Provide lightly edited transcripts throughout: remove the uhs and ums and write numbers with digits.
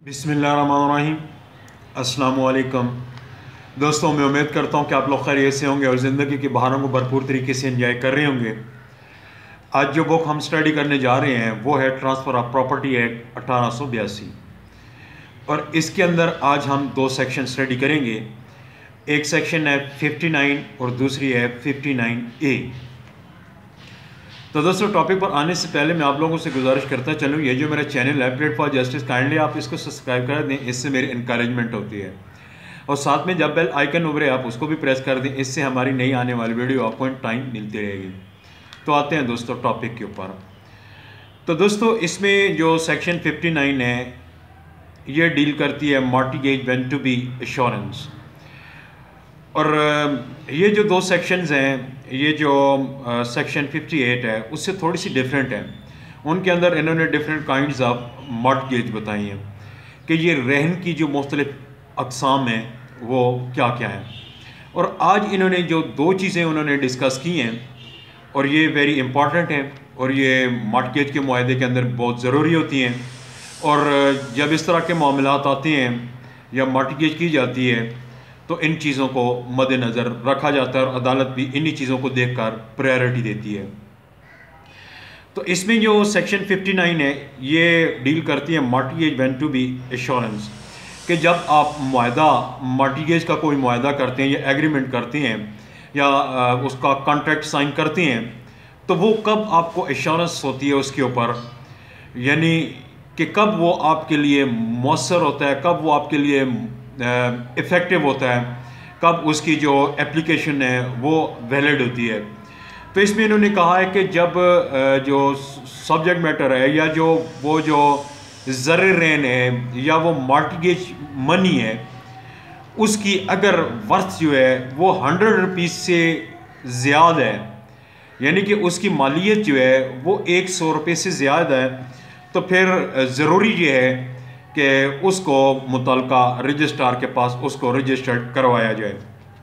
बिस्मिल्लाहिर्रहमानिर्रहीम। अस्सलाम वालेकुम दोस्तों, मैं उम्मीद करता हूँ कि आप लोग खैरियत से होंगे और ज़िंदगी की बहारों को भरपूर तरीके से एंजॉय कर रहे होंगे। आज जो बुक हम स्टडी करने जा रहे हैं वो है ट्रांसफ़र ऑफ प्रॉपर्टी एक्ट 1882 और इसके अंदर आज हम दो सेक्शन स्टडी करेंगे। एक सेक्शन है 59 और दूसरी है 59A। तो दोस्तों, टॉपिक पर आने से पहले मैं आप लोगों से गुजारिश करता चलूँ, ये जो मेरा चैनल है प्लेट फॉर जस्टिस, काइंडली आप इसको सब्सक्राइब कर दें, इससे मेरी इंकरेजमेंट होती है। और साथ में जब बेल आइकन उभरे आप उसको भी प्रेस कर दें, इससे हमारी नई आने वाली वीडियो आपको इन टाइम मिलती रहेगी। तो आते हैं दोस्तों टॉपिक के ऊपर। तो दोस्तों, इसमें जो सेक्शन 59 है ये डील करती है mortgage when to be assurance. और ये जो दो सेक्शंस हैं, ये जो सेक्शन 58 है उससे थोड़ी सी डिफरेंट है। उनके अंदर इन्होंने डिफरेंट काइंड्स ऑफ मॉर्टगेज बताई हैं कि ये रहन की जो मुख्तलिफ अक़साम हैं वो क्या क्या हैं। और आज इन्होंने जो दो चीज़ें उन्होंने डिस्कस की हैं और ये वेरी इंपॉर्टेंट हैं और ये मॉर्टगेज के मुआहदे के अंदर बहुत ज़रूरी होती हैं। और जब इस तरह के मामलात आते हैं या मॉर्टगेज की जाती है तो इन चीज़ों को मद्देनज़र रखा जाता है और अदालत भी इन्हीं चीज़ों को देखकर प्रायोरिटी देती है। तो इसमें जो सेक्शन 59 है ये डील करती है mortgage when to be assurance, कि जब आप मुआहदा मॉर्टगेज का कोई मुआहदा करते हैं या एग्रीमेंट करते हैं या उसका कॉन्ट्रैक्ट साइन करते हैं तो वो कब आपको एश्योरेंस होती है उसके ऊपर, यानी कि कब वो आपके लिए मौसर होता है, कब वो आपके लिए इफ़ेक्टिव होता है, कब उसकी जो एप्लीकेशन है वो वैलिड होती है। तो इसमें इन्होंने कहा है कि जब जो सब्जेक्ट मैटर है या जो ज़र रेन है या वो मॉर्टगेज मनी है उसकी अगर वर्थ जो है वो 100 रुपीज़ से ज़्यादा है, यानी कि उसकी मालियत जो है वो 100 रुपये से ज़्यादा है, तो फिर ज़रूरी ये है कि उसको मुतल्लिका रजिस्ट्रार के पास उसको रजिस्टर्ड करवाया जाए।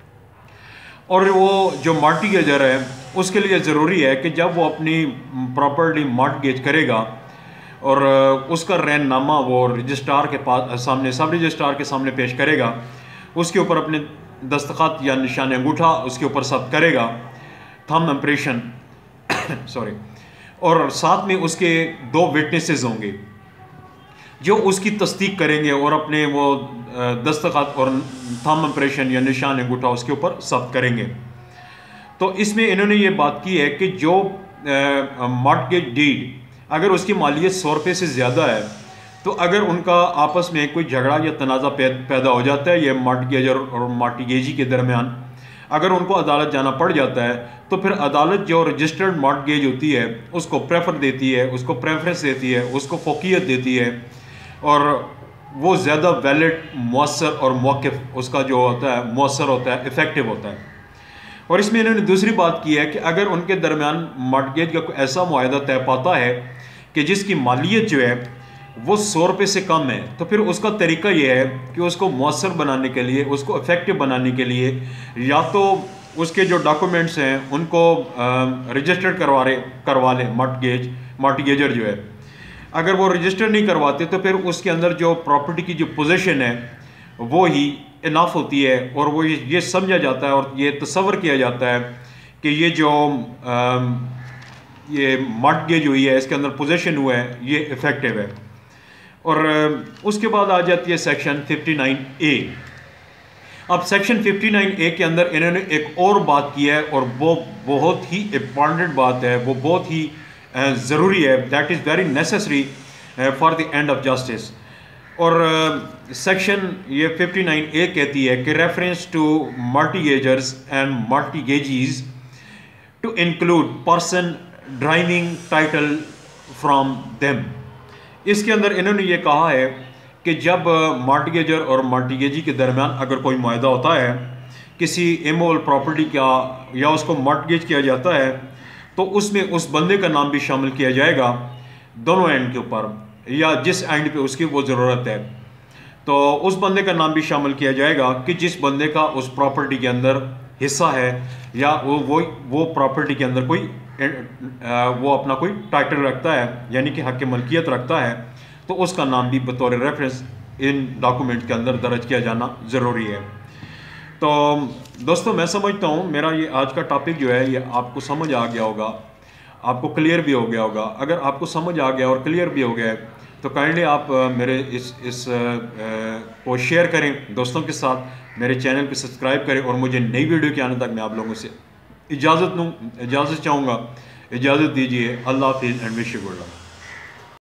और वो जो मॉर्टगेजर है उसके लिए ज़रूरी है कि जब वो अपनी प्रॉपर्टी मॉर्टगेज करेगा और उसका रैननामा वो रजिस्ट्रार के पास सामने सब रजिस्ट्रार के सामने पेश करेगा, उसके ऊपर अपने दस्तखत या निशान अंगूठा उसके ऊपर सब करेगा, थंब इम्प्रेशन सॉरी, और साथ में उसके दो विटनेसेस होंगे जो उसकी तस्दीक करेंगे और अपने वो दस्तखत और थंब इम्प्रेशन या निशान अंगूठा उसके ऊपर सब करेंगे। तो इसमें इन्होंने ये बात की है कि जो मॉर्टगेज डीड अगर उसकी मालियत 100 रुपये से ज़्यादा है तो अगर उनका आपस में कोई झगड़ा या तनाज़ा पैदा हो जाता है ये मॉर्टगेजर और मॉर्टगेजी के दरमियान, अगर उनको अदालत जाना पड़ जाता है तो फिर अदालत जो रजिस्टर्ड मॉर्टगेज होती है उसको प्रेफर देती है, उसको प्रेफरेंस देती है, उसको फोकियत देती है और वो ज़्यादा वैलिड, मौसर और मौक़िफ़ उसका जो होता है मौसर होता है, इफ़ेक्टिव होता है। और इसमें इन्होंने दूसरी बात की है कि अगर उनके दरमियान मॉर्टगेज का कोई ऐसा मुआहदा तय पाता है कि जिसकी मालियत जो है वो 100 रुपये से कम है, तो फिर उसका तरीका ये है कि उसको मौसर बनाने के लिए, उसको इफ़ेक्टिव बनाने के लिए या तो उसके जो डॉक्यूमेंट्स हैं उनको रजिस्टर्ड करवा लें मॉर्टगेजर जो है। अगर वो रजिस्टर नहीं करवाते तो फिर उसके अंदर जो प्रॉपर्टी की जो पोजीशन है वो ही इनाफ होती है और वो ये समझा जाता है और ये तस्वर किया जाता है कि ये जो ये मॉर्टगेज हुई है इसके अंदर पोजीशन हुआ है ये इफ़ेक्टिव है। और उसके बाद आ जाती है सेक्शन 59A। अब सेक्शन 59A के अंदर इन्होंने एक और बात की है और वो बहुत ही इम्पॉर्टेंट बात है, वो बहुत ही ज़रूरी है, that is very necessary for the end of justice. और सेक्शन ये 59A कहती है कि reference to mortgagors and mortgagees to include person driving title from them. इसके अंदर इन्होंने ये कहा है कि जब मॉर्टगेजर और मॉर्टगेजी के दरमियान अगर कोई मुआहदा होता है किसी इमोल प्रॉपर्टी का या उसको मॉर्टगेज किया जाता है तो उसमें उस बंदे का नाम भी शामिल किया जाएगा दोनों एंड के ऊपर, या जिस एंड पे उसकी वो ज़रूरत है तो उस बंदे का नाम भी शामिल किया जाएगा कि जिस बंदे का उस प्रॉपर्टी के अंदर हिस्सा है या वो प्रॉपर्टी के अंदर कोई वो अपना कोई टाइटल रखता है यानी कि हक मलकियत रखता है तो उसका नाम भी बतौर रेफरेंस इन डॉक्यूमेंट के अंदर दर्ज किया जाना ज़रूरी है। तो दोस्तों मैं समझता हूँ मेरा ये आज का टॉपिक जो है ये आपको समझ आ गया होगा, आपको क्लियर भी हो गया होगा। अगर आपको समझ आ गया और क्लियर भी हो गया है तो काइंडली आप मेरे इस को शेयर करें दोस्तों के साथ, मेरे चैनल को सब्सक्राइब करें और मुझे नई वीडियो के आने तक मैं आप लोगों से इजाज़त चाहूँगा। इजाज़त दीजिए। अल्लाह हाफ़िज़ and wish you good luck.